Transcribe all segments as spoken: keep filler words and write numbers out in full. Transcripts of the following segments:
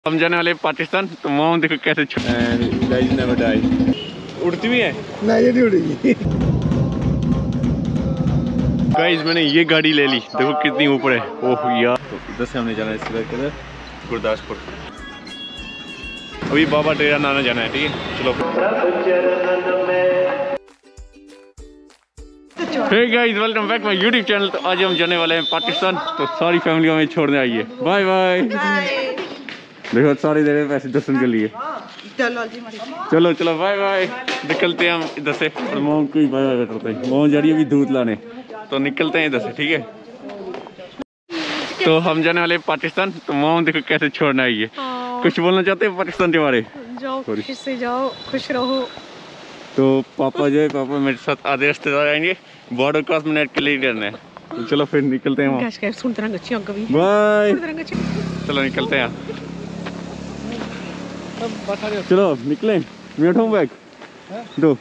हम जाने वाले पाकिस्तान, तो वहाँ देखो कैसे नेवर डाई उड़ती भी है। नहीं ये नहीं उड़ेगी। गाइस मैंने ये गाड़ी ले ली, देखो कितनी ऊपर है। ओह यार, तो इधर से हमने जाना है सीधा किधर, गुरदासपुर। अभी बाबा डेरा नाना जाना है, ठीक है चलो। Hey guys, welcome back my YouTube channel. तो आज हम जाने वाले हैं पाकिस्तान, तो सारी फैमिली हमें छोड़ने आई है। Bye bye. देखो सारी दे रहे पैसे दर्शन के लिए। चलो चलो बाय बाय, निकलते हैं हम इधर से। और मोम की बाय बाय करते हैं, मोम जा रही है अभी दूध लाने, तो निकलते हैं इधर से, ठीक है। तो हम जाने वाले पाकिस्तान, तो मोम देखो कैसे छोड़ने आई है। कुछ बोलना चाहते हैं पाकिस्तान के बारे? जाओ खुश से जाओ, खुश रहो। तो पापा जो है, पापा मेरे साथ आधे रिश्तेदार आएंगे, बॉर्डर क्रॉस मिनट के लिए करना है। तो चलो फिर निकलते हैं वहाँ। बाय, चलो निकलते हैं। चलो निकले, मैं उठाऊं बैग दो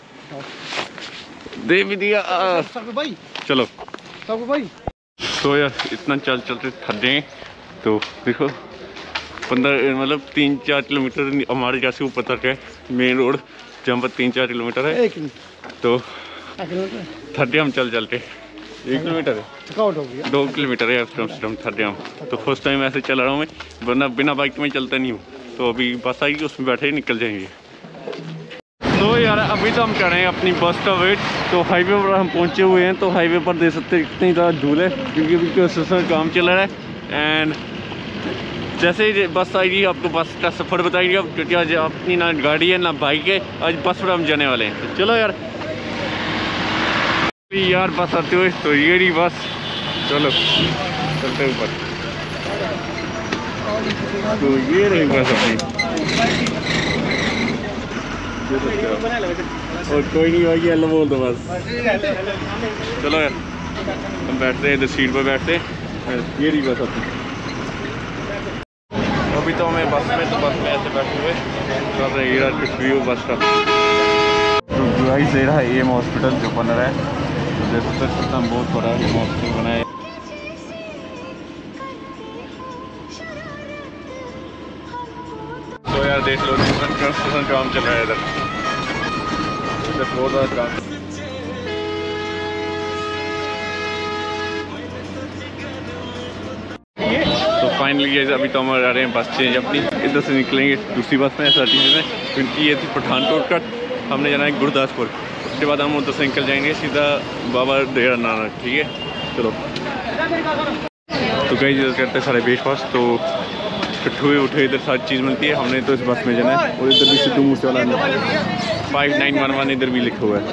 दे भी दिया। चलो तो यार इतना चल चलते थक गए। तो देखो पंद्रह मतलब तीन चार किलोमीटर हमारे यहाँ से ऊपर तक है मेन रोड, जहाँ पर तीन चार किलोमीटर है। तो थक गए हम चल चल के। एक किलोमीटर है, थकावट हो गया। दो किलोमीटर है कम से कम, थक गया हम। तो फर्स्ट टाइम ऐसे चल रहा हूँ मैं, वरना बिना बाइक में चलता नहीं हूँ। तो अभी बस आएगी, उसमें बैठे ही निकल जाएंगे। तो यार अभी तो हम कर रहे हैं अपनी बस का वेट। तो हाईवे पर हम पहुंचे हुए हैं। तो हाईवे पर देख सकते हैं कितनी ज़्यादा धूल है, क्योंकि अभी कंस्ट्रक्शन काम चल रहा है। एंड जैसे ही बस आएगी आपको बस का सफ़र बताएगी अब, क्योंकि आज अपनी ना गाड़ी है ना बाइक है, आज बस पर हम जाने वाले हैं। तो चलो यार यार बस आते हुए, तो ये रही बस। चलो चलते ऊपर। तो ये रही बस अपनी, और कोई नहीं होगी अल्लाह बोल दो बस। चलो यार हम बैठते हैं इधर सीट पर बैठते हैं। ये रही बस अपनी। अभी तो हमें बस में, तो बस में ऐसे बैठे हुए चल रहे हैं कुछ व्यू बस का। तो गाइस दे रहा है एम हॉस्पिटल जो बन रहा है। तो देख सकते हैं बहुत बड़ा एम हॉस्पिटल बना है। तो यार देख लो कंस्ट्रक्शन काम चल रहा है इधर, इधर बहुत ज़्यादा काम। तो फाइनली अभी तो हम आ रहे हैं बस चेंज अपनी, इधर से निकलेंगे दूसरी बस में एस आर टी सी में, क्योंकि ये थी पठानकोट का, हमने जाना है गुरदासपुर। उसके बाद हम उधर से निकल जाएंगे सीधा बाबा डेरा नाना, ठीक है चलो। तो कई इधर करते हैं सारे ब्रेकफास्ट, तो कठुए उठे इधर सारी चीज़ मिलती है। हमने तो इस बस में जाना है। और इधर भी सिद्धू मूसे वाला फाइव नाइन वन वन इधर भी लिखा हुआ है।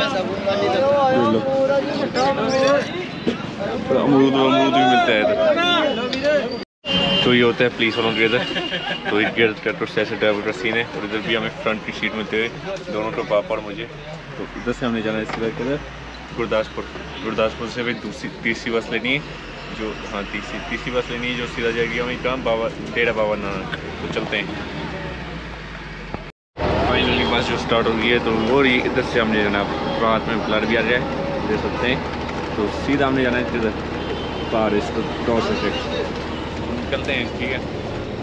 अमरूद अमरूद भी मिलता है इधर। तो ये होता है पुलिस वालों के इधर। तो इधर का ऐसे ड्राइवर का सीन है। और इधर भी हमें फ्रंट की सीट मिलते हुए, दोनों को पापा और मुझे। तो इधर से हमने जाना है सीधा किधर, गुरदासपुर। गुरदासपुर से भी दूसरी तीसरी बस लेनी है, जो हाँ तीसरी तीसरी बस लेनी है जो सीधा जाएगी हमें कहाँ, बाबा डेरा बाबा नानक। तो चलते हैं। फाइनली बस जो स्टार्ट हो गई है, तो वो रही इधर से हमने जाना, रात में ब्लर भी आ जाए देख सकते हैं। तो सीधा हमने जाना है इधर पार, इसको क्रॉस करके निकलते हैं, ठीक है।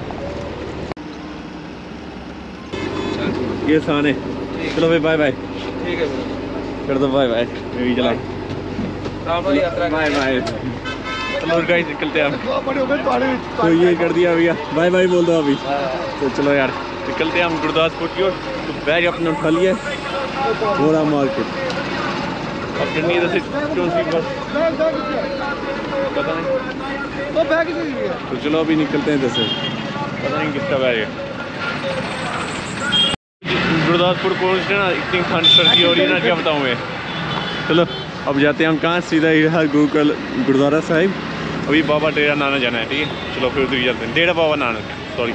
ये आसान है। चलो भाई बाय बाय, ठीक है कर दो बाय बाय। चला बाय बाय। चलो गाइस निकलते हैं हम। तो ये कर दिया भैया, बाय बाय बोल दो अभी। तो चलो यार निकलते हैं हम गुरदासपुर की ओर। तो बैग अपने उठा लिया, थोड़ा मार्केट अब कितनी इधर से कौन सी बस पता नहीं। तो बैग तो चलो अभी निकलते हैं इधर से, पता नहीं किसका बैग है। गुरदासपुर पहुँचते ना, इतनी ठंड सर्दी हो रही है ना, क्या बताऊँ मैं। चलो अब जाते हैं हम कहाँ, सीधा ही गुरुकुल गुरुद्वारा साहिब। अभी बाबा डेरा नाना जाना है, ठीक है चलो फिर उधर जाते हैं। डेरा बाबा नानक सॉरी।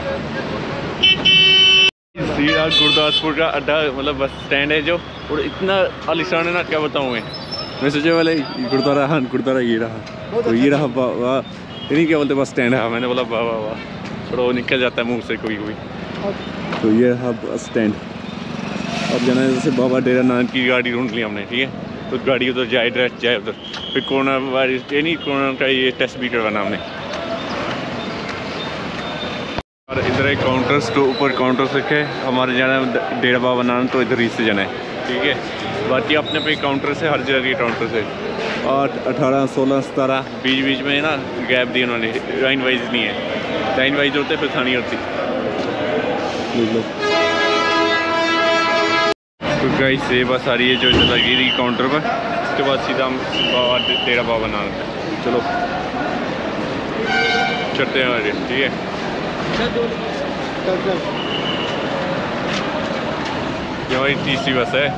सीधा गुरदासपुर का अड्डा मतलब बस स्टैंड है जो, और इतना आलिशान है ना, क्या बताऊँ मैं। मैं सोचे वाले गुरुद्वारा, हाँ गुरुद्वारा ये रहा, तो ये रहा वाह, नहीं क्या बोलते बस स्टैंड है। मैंने बोला वाह वाह वाह, थोड़ा वो निकल जाता है मुँह से कोई कोई। तो ये रहा बस स्टैंड। अब जाना है जैसे बाबा डेरा नानक की गाड़ी ढूंढ ली हमने, ठीक है। तो गाड़ी उधर जाए, डायरेक्ट जाए उधर। फिर कोरोना वायरस ये नहीं, कोरोना का ये टेस्ट भी करवाना हमने। और इधर एक काउंटर्स तो ऊपर काउंटर्स रखे हमारे जाना है डेरा बाबा नानक, तो इधर ही से जाना है, ठीक है। बाकी अपने पे काउंटर से हर जगह के काउंटर से आठ अठारह सोलह सतारह बीच बीच में ना गैप दिए उन्होंने, लाइन वाइज नहीं है, लाइन वाइज होते फिर थानी होती। तो गाइस ये बस आ रही है जो लगी रही काउंटर पर, उसके बाद सीधा हम बाबा डेरा बाबा नानक, चलो चलते हैं, ठीक है। ये हमारी तीसरी बस है।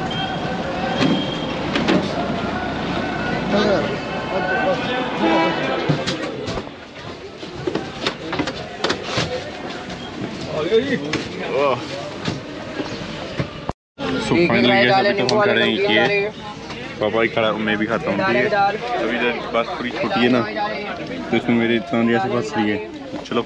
सो फाइनली हम खड़े हैं किए, पापा ही खड़ा, मैं भी खाता हूँ, ठीक है। अभी जब बस पूरी छोटी है ना, तो इसमें मेरे इतना से बस रही है, चलो।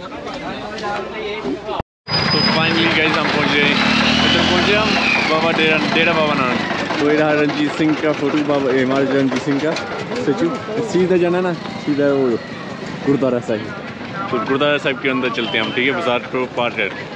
तो फाइनली गाइस हम पहुँच गए, इधर पहुँचे हम बाबा डेरा डेरा बाबा नानक। तो ये रहा रणजीत सिंह का फोटो, बाबा हमारे रणजीत सिंह का स्टेचू। सीधा जाना ना, सीधा वो गुरुद्वारा साहिब, तो गुरुद्वारा साहिब के अंदर चलते हैं हम, ठीक है, बाजार को पार कर।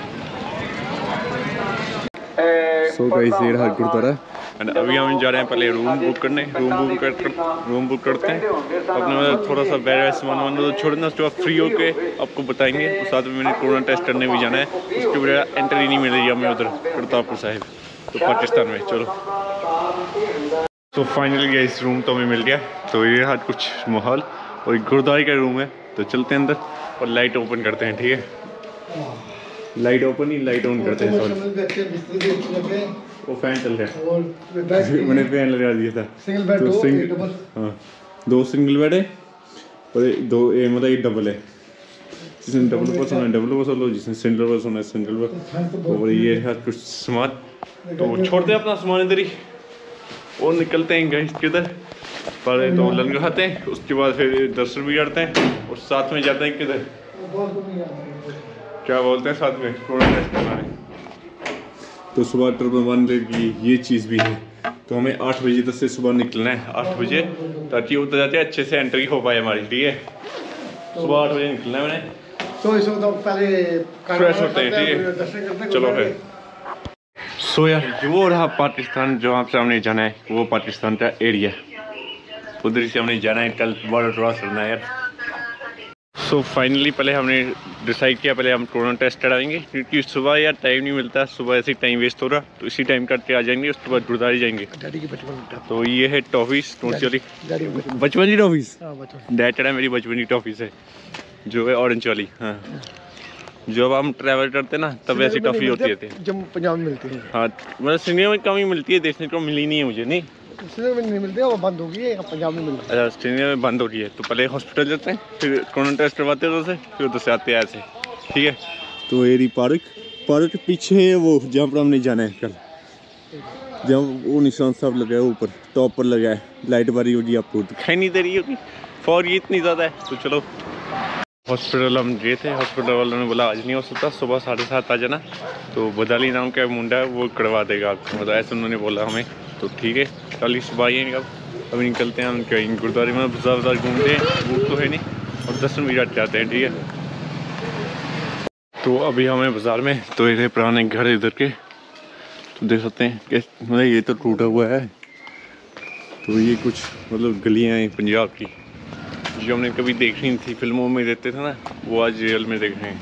सो गाइस ये रहा गुरुद्वारा, एंड अभी हम जा रहे हैं पहले रूम बुक करने, रूम बुक कर रूम बुक करते हैं अपने, मतलब थोड़ा सा बैग सामान वामान तो छोड़ना, उसके बाद फ्री होके आपको बताएंगे। साथ में मैंने कोरोना टेस्ट करने भी जाना है, उसके बगैर एंट्री नहीं मिल रही है हमें उधर करतारपुर साहिब, तो पाकिस्तान में। चलो तो फाइनली गया इस रूम तो हमें मिल गया। तो ये हाथ कुछ माहौल और गुरुद्वारे का रूम है, तो चलते हैं अंदर और लाइट ओपन करते हैं, ठीक है। लाइट ओपन ही लाइट ऑन करते हैं, सॉरी वो फैन चल रहा है, मैंने फैन लगा दिया था। सिंगल बेड, तो सिंगल, हाँ दो सिंगल बेड है और दो ए मतलब ये डबल है, जिसने डबल पर सोना है डबल पर सो लो, जिसने सिंगल पर सोना है सिंगल पर। और ये है कुछ सामान, तो छोड़ते हैं अपना सामान इधर ही और निकलते हैं गाइस किधर, पहले तो लंगर खाते हैं, उसके बाद फिर दर्शन भी करते हैं और साथ में जाते हैं किधर, क्या बोलते हैं साथ में कोरोना टेस्ट करवाने। तो सुबह ट्रिपल वन की ये चीज़ भी है, तो हमें आठ बजे तक से सुबह निकलना है, आठ बजे, ताकि उतर जाते हैं अच्छे से एंट्री हो पाए हमारी, ठीक है। सुबह आठ बजे निकलना है मैंने, तो इस वक्त पहले फ्रेश होते हैं, ठीक है, चलो फिर। सो यार वो रहा पाकिस्तान, जो आप सामने जाना है वो पाकिस्तान का एरिया, उधर से हमने जाना है, कल बॉर्डर क्रॉस करना है यार। सो so, फाइनली पहले हमने डिसाइड किया पहले हम कोरोना टेस्ट कराएंगे, क्योंकि सुबह यार टाइम नहीं मिलता, सुबह ऐसे टाइम वेस्ट हो रहा, तो इसी टाइम करके आ जाएंगे, उसके बाद गुरुद्वारे जाएंगे। तो ये है टॉफीस वाली, बचपन की टॉफीस, डैड चढ़ा मेरी बचपन की टॉफीस है जो है ऑरेंज वाली। हाँ जब हम ट्रैवल करते ना तब ऐसी टॉफी होती है, जब पंजाब में मिलती है। हाँ मतलब सिनेमा में कम ही मिलती है, देखने को मिली नहीं है मुझे, नहीं सिनेमा में नहीं मिलती है, वो बंद हो गई है, पंजाब में मिलती है। अच्छा सिनेमा में बंद हो गई है, तो पहले हॉस्पिटल जाते हैं, फिर कोरोना टेस्ट करवाते हैं उधर से, फिर उधर से आते हैं ऐसे, ठीक है। तो एरी पार्क पार्क के पीछे है वो जहाँ पर हमने जाना है कल, जहाँ वो निशान साहब लगा है ऊपर टॉप पर लगा है, लाइट बारी होगी आपको दिखाई नहीं दे रही होगी, फॉर ये इतनी ज़्यादा है। तो चलो हॉस्पिटल हम गए थे, हॉस्पिटल वालों ने बोला आज नहीं हो सकता, सुबह साढ़े सात आ जाना, तो बदाली नाम का मुंडा है वो करवा देगा आपको, मतलब ऐसे उन्होंने बोला हमें। तो ठीक है कल ही सुबह आइए, अब अभी निकलते हैं हम कहीं गुरुद्वारे में, बाजार बाजार घूमते हैं, भूख तो है नहीं, और दर्शन भी जाते हैं, ठीक है। तो अभी हमें बाजार में, तो ये पुराने घर इधर के, तो देख सकते हैं कि मतलब ये तो टूटा हुआ है, तो ये कुछ मतलब गलियाँ हैं पंजाब की जो हमने कभी देखी नहीं थी, फिल्मों में देखते थे ना, वो आज रियल में देख रहे हैं।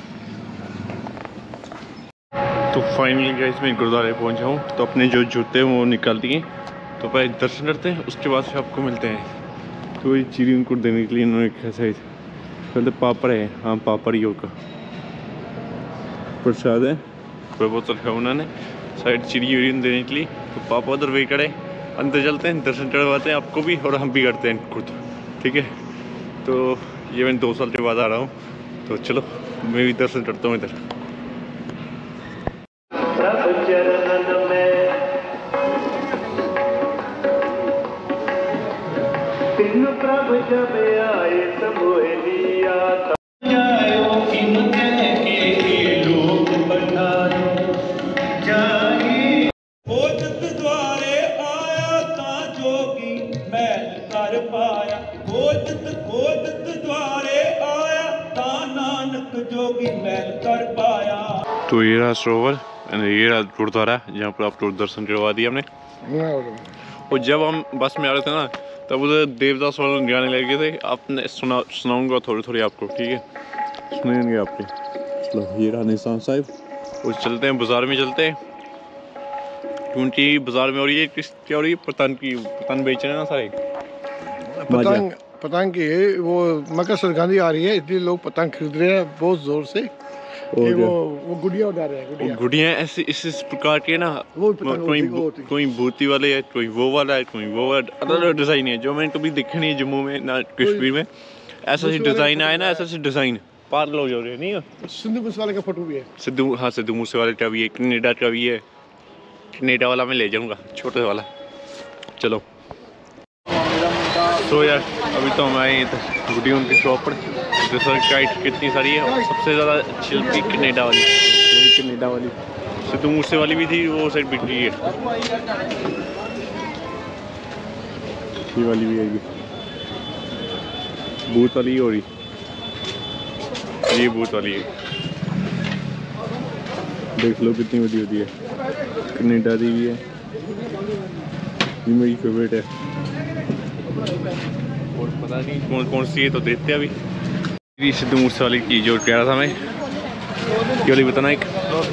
तो फाइनली गाइस मैं गुरुद्वारे पहुंचा हूँ, तो अपने जो जूते हैं वो निकाल दिए, तो पहले दर्शन करते हैं, उसके बाद फिर आपको मिलते हैं। तो ये चीरी उनको देने के लिए इन्होंने कैसा है, पहले पापड़ है, हाँ पापड़ ही होगा, प्रसाद है, कोई बोतल रखा उन्होंने साइड चिड़ी उड़ी देने के लिए। तो पापा उधर वे करे, अंदर चलते हैं, दर्शन करवाते हैं आपको भी और हम भी करते हैं खुद, ठीक है। तो ये मैं दो साल के बाद आ रहा हूँ, तो चलो मैं भी दर्शन करता हूँ इधर। जोगी मैल कर तो ये रहा सरोवर, ये रहा गुरुद्वारा जहाँ पर आपको दर्शन करवा दिया हमने। और जब हम बस में आ रहे थे ना तब उधर देवदास वाले गाने लगे थे, आपने सुना सुनाऊंगा थोड़ी थोड़ी आपको, ठीक है, सुनेंगे आपके। चलो ये रहा निशान साहिब और चलते हैं बाज़ार में, चलते हैं क्योंकि बाज़ार में हो रही है किस क्या हो रही है, पतंग की पतंग बेच रहे हैं ना सारे। पतंग पतंग की वो मकर संक्रांति आ रही है इसलिए लोग पतंग खरीद रहे हैं बहुत जोर से। ये वो वो गुड़िया उड़ा रहे हैं, गुड़िया गुड़िया ऐसे इस इस प्रकार के ना, वो कोई कोई भूती वाले है, कोई वो वाला है, कोई वो वाला, अलग अलग डिज़ाइन है जो मैंने कभी देखा नहीं है जम्मू में ना कश्मीर में। ऐसा सी डिज़ाइन आया ना, ऐसा सी डिज़ाइन पागल हो जा रहे नहीं है। सिद्धू मूसेवाले का फोटो भी है, सिद्धू, हाँ सिद्धू मूसेवाले का भी है, कनेडा का भी है, कनेडा वाला मैं ले जाऊँगा छोटे वाला। चलो तो यार अभी तो हम आए गुड़ियों की शॉप पर, दूसरा काइट कितनी सारी है, और सबसे ज़्यादा अच्छी लगती है कनेडा वाली, कनेडा वाली। सिद्धू मूसे वाली भी थी, वो साइड बिक रही है, ये वाली भी है, बूथ वाली हो रही, ये बूथ वाली है, देख लो कितनी बड़ी होती है, कनेडा दी भी है, ये मेरी फेवरेट है। और पता नहीं कौन कौन सी है तो देखते हैं अभी। सिद्धू मूसे वाली की जो कह रहा था मैं, ये वाली बताना एक,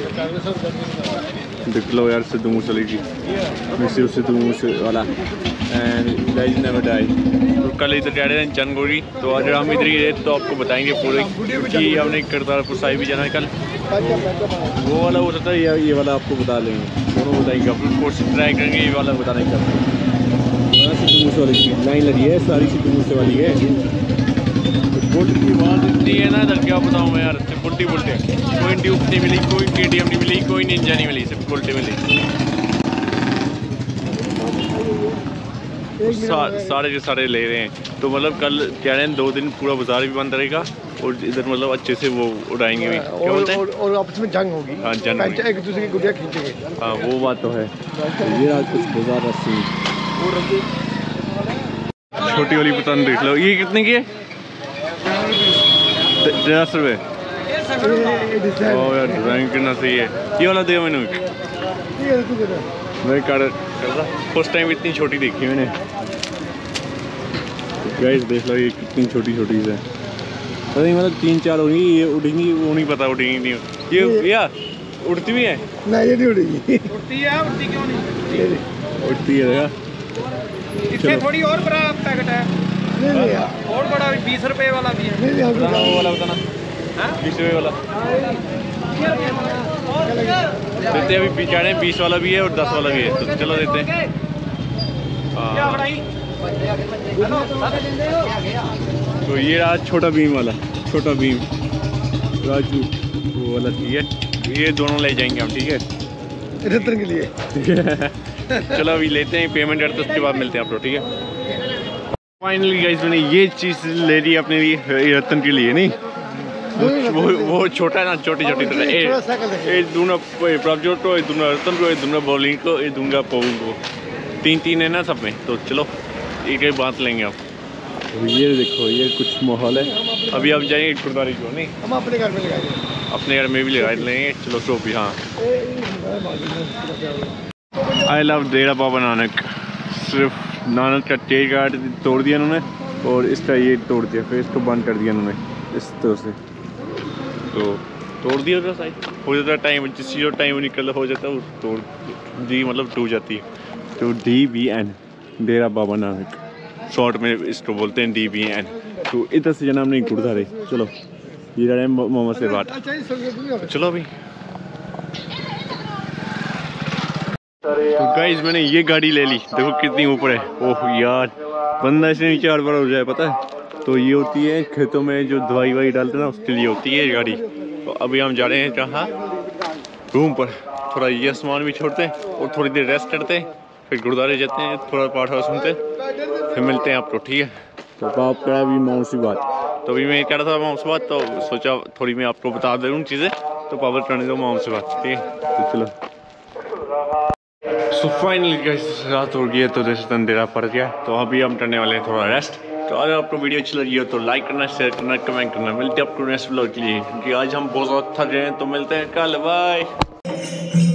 देख लो यार सिद्धू मूसे वाली की, मिस्टर सिद्धू मूसे वाला एंड गाइस नेवर डाई। तो कल इधर कह रहे थे जनगोरी, तो आज हम इधर ही रहे तो आपको बताएंगे पूरे, क्योंकि हमने करतारपुर साहिब भी जाना है कल। वो वाला हो सकता है या ये वाला आपको बता लेंगे, दोनों बताएंगे, अपनी कोर्स ट्राई करेंगे, ये वाला बताने का। सिद्धू मूसे वाली की लाइन लगी है, सारी सिद्धू मूसे वाली है। बुल्ट की आवाज़ इतनी है ना इधर, क्या बताऊँ मैं यार, सिर्फ बुल्टी बुल्टे, कोई ट्यूब नहीं मिली, कोई के टी एम नहीं मिली, कोई निंजा नहीं मिली, सिर्फ बुल्टे मिली। सा, सारे के सारे ले रहे हैं, तो मतलब कल कह रहे हैं दो दिन पूरा बाजार भी बंद रहेगा और इधर मतलब अच्छे से वो उड़ाएंगे भी, क्या बोलते हैं, और आपस में जंग होगी। हाँ जंग, एक दूसरे की गुड़िया खींचेंगे। हाँ वो बात तो है। ये आज कुछ बाजार सीन, छोटी वाली पतंग देख लो, ये कितने की है, दस रुपये। यार डिज़ाइन कितना सही है, ये वाला दे मैंने, मैं कर रहा फर्स्ट टाइम इतनी छोटी देखी मैंने। गाइस देख लो ये कितनी छोटी छोटी है, पता नहीं मतलब तीन चार होंगी, ये उड़ेंगी वो नहीं पता, उड़ेंगी नहीं, ये भैया उड़ती भी है ना, ये नहीं उड़ेगी, उड़ती है, उड़ती क्यों नहीं, उड़ती है भैया। इससे थोड़ी और बड़ा पैकेट है, नहीं नहीं और बड़ा बीस रुपए वाला भी है, नहीं बताना वो वाला, बताना बीस रुपये वाला देते हैं, अभी कह रहे हैं बीस वाला भी है और दस वाला भी है, तो चलो देते हैं। तो ये रहा छोटा बीम वाला, छोटा बीम राजू वो वाला, ठीक है, ये दोनों ले जाएंगे हम, ठीक है, रतन के लिए। चलो अभी लेते हैं, पेमेंट करते उसके बाद मिलते हैं आप लोग, ठीक है। फाइनली गाइस मैंने ये चीज़ ले ली अपने लिए, रतन के लिए नहीं, वो वो, वो छोटा है ना, छोटी छोटी तरह, ये दूंगा प्रभजोत को, ये दूंगा रतन को, ये दूंगा बॉलिंग को, ये दूंगा पवन को, तीन तीन है ना सब में, तो चलो एक एक बात लेंगे आप। ये देखो ये कुछ माहौल है, अभी आप जाएंगे गुरुद्वारे को, नहीं हम अपने घर में लगाएंगे, अपने घर में भी लगा लेंगे। चलो शॉप, हाँ आई लव डेरा बाबा नानक, सिर्फ नानक का टेज कार्ड तोड़ दिया उन्होंने और इसका ये तोड़ दिया, फिर इसको बंद कर दिया उन्होंने इस तरह से, तो तोड़ दिया था साइड हो जाता टाइम, जिस चीज़ टाइम निकल हो जाता है वो तोड़ दी, मतलब टूट जाती है। तो D B N Dera Baba Nanak short में इसको बोलते हैं, डी बी एन। तो इधर से जना हम नहीं गुरुद्वारे, चलो ये रहे मोहम्मद से बात, चलो अभी। तो गाइस मैंने ये गाड़ी ले ली, देखो कितनी ऊपर है, ओह यार बंदा इससे नीचे हर बार हो जाए पता है। तो ये होती है खेतों में जो दवाई वाई डालते हैं ना, उसके लिए होती है ये गाड़ी। तो अभी हम जा रहे हैं कहाँ, रूम पर, थोड़ा ये सामान भी छोड़ते हैं और थोड़ी देर रेस्ट करते हैं, फिर गुरुद्वारे जाते हैं, थोड़ा पाठ वाठ सुनते हैं, फिर मिलते हैं आपको, ठीक है। तो आप कह रहा अभी माउंट सी बात, तो अभी मैं कह रहा था माउंट सी बात, तो सोचा थोड़ी मैं आपको बता दे दूँ चीज़ें, तो पावर करने दो माउंट सी बात, ठीक है। तो चलो सो फाइनली गाइस रात हो गई है, तो जैसे अंधेरा पड़ गया, तो अभी हम करने वाले हैं थोड़ा रेस्ट, तो अगर आपको वीडियो अच्छी लगी हो तो लाइक करना, शेयर करना, कमेंट करना। मिलते हैं आपको नेक्स्ट ब्लॉग के लिए, क्योंकि आज हम बहुत ज़्यादा थक रहे हैं। तो मिलते हैं कल, बाय।